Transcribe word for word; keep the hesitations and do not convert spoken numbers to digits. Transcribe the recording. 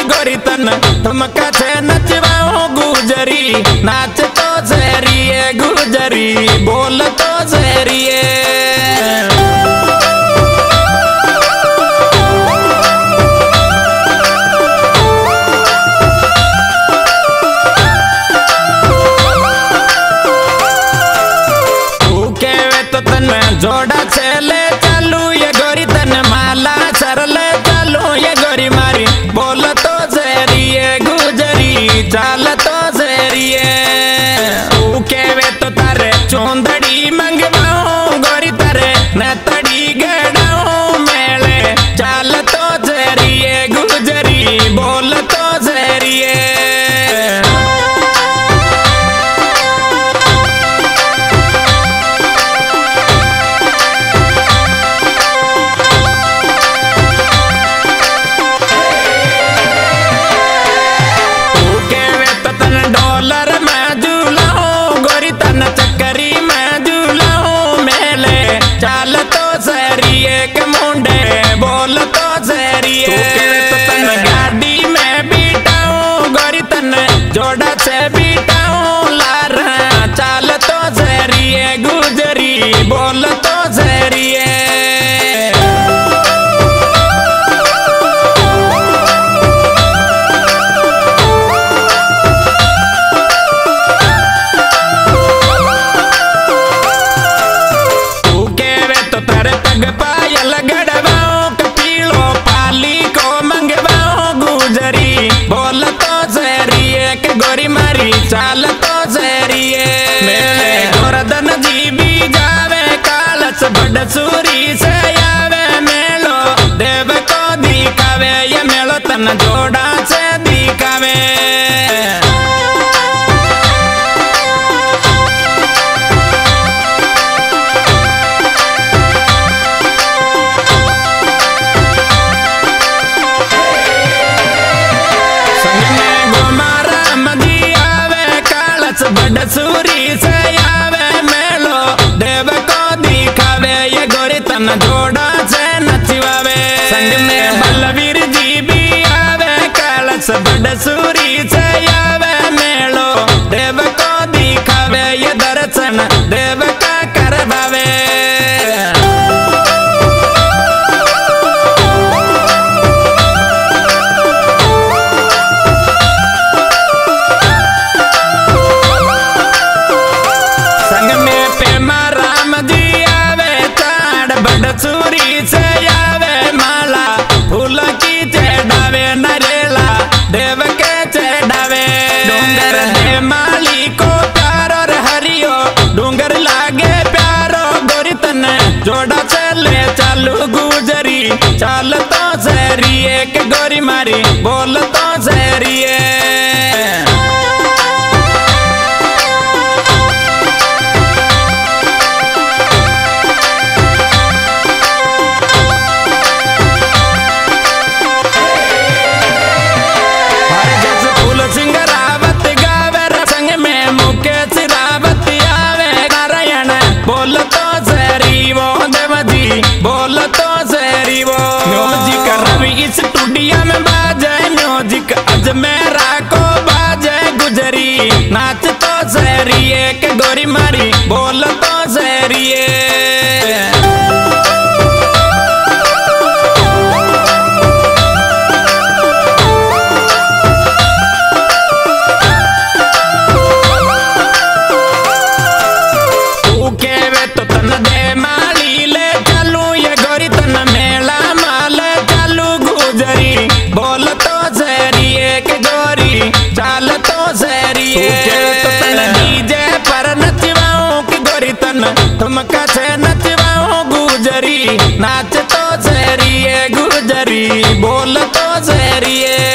गोरी तन ठुमका छे नचवाओ गुजरी नाच तो जहरिए गुजरी बोल तो जहरिए जोड़ा चले चालू ये गोरी तन माला सरले चालू ये गोरी मारी बोल तो जहरिए गुजरी चाल तो जहरिए तू केवे तो तारे चौंदड़ी मंगवाओ गोरी तारे नतड़ी गड़ाओ मेले चाल तो जहरिए गुजरी बोल तो जहरिए चाल तो जहरिए के मुंडे बोल तो जहरिए तो तन गाड़ी में बीटाऊं गोरी तन जोड़ा से बीटाऊं लारा चाल तो जहरिए गुजरी बोल तो जहरिए पायल गड़वाओ कपीलो पाली को मंगवाओ गुजरी बोल तो जहरिए के गोरी मारी चाल तो जहरिए मेले गोरधन जी भी जावे कालस बड़ सूरी से आवे मेलो देव को दिखावे ये मेलो तन जोड़ा से दिखावे बड़ सूरी से आवे मेलो देव को दिखावे ये गोरी तन जोड़ा से नचवावे संग में बलवीर जी भी आवे कलश बड़ सूरी से आवे मेलो देव को दिखावे ये दर्शन देव का करवावे सूरी से आवे माला फूल की चढ़ावे नरेला देव के चढ़ावे डूंगर दे माली को प्यारो और हरियो डूंगर लागे प्यारो गोरी तन जोड़ा चले चालू गुजरी चाल तो जहरिए के गोरी मारी बोल तो जहरिए बोल तो जहरी वो देवजी बोल तो जहरी वो म्यूजिक रवि इस स्टूडियो में बाजे म्यूजिक अजमेरा को बाजे गुजरी नाच तो जहरिए के गोरी मारी बोल तो जहरिए बोल तो जहरिए के गोरी चाल तो जहरिए तो तन डीजे पर नचवाओ के गोरी तन ठुमका छे नचवाओ गुजरी नाच तो जहरिए गुजरी बोल तो जहरिए।